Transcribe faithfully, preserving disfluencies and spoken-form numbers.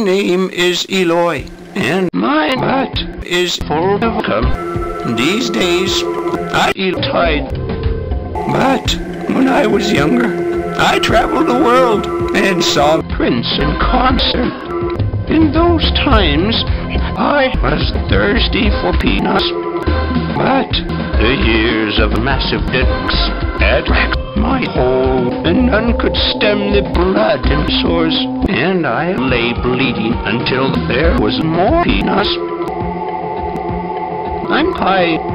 name is Eloy, and my butt is full of cum. These days, I eat tight. But when I was younger, I traveled the world and saw Prince in concert. In those times, I was thirsty for peanuts. But the years of massive dicks had wrecked my hole, and none could stem the blood and sores, and I lay bleeding until there was more peanuts. I'm high.